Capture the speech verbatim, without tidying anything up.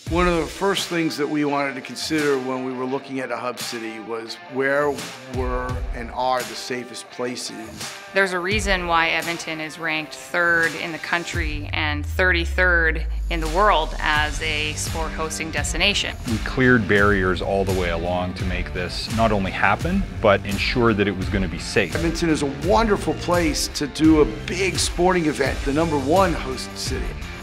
One of the first things that we wanted to consider when we were looking at a hub city was where were and are the safest places. There's a reason why Edmonton is ranked third in the country and thirty-third in the world as a sport hosting destination. We cleared barriers all the way along to make this not only happen, but ensure that it was going to be safe. Edmonton is a wonderful place to do a big sporting event, the number one host city.